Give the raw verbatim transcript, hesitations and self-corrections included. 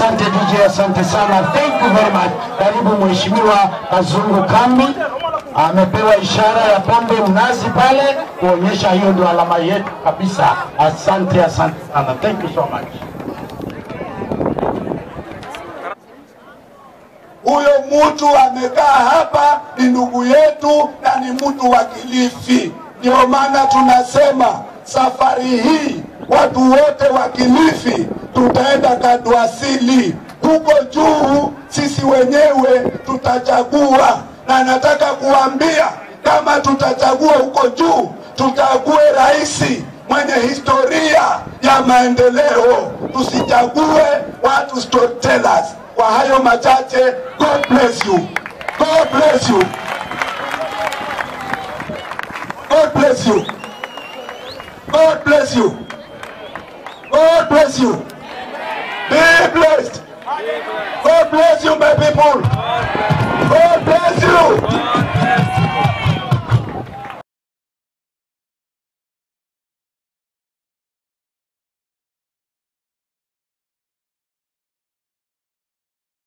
Asante D J, asante sana. Thank you very much. Karibu Mheshimiwa Kazungu Kambi. Amepewa ishara ya pombe mnazi pale kuonyesha hiyo ndio alama yetu kabisa. Asante, asante sana. Thank you so much. Huyo mtu amekaa hapa ni ndugu yetu na ni mtu wa Kilifi. Ndio maana tunasema safari hii watu wote wa Kilifi tutaenda Kadu Asili. Huko juu sisi wenyewe tutachagua, na nataka kuambia kama tutachagua huko juu, tutachague rais mwenye historia ya maendeleo. Tusichague watu storytellers. Kwa hayo machache, God bless you. God bless you. God bless you. God bless you. God bless you. Be blessed. God bless you, my people. God bless you.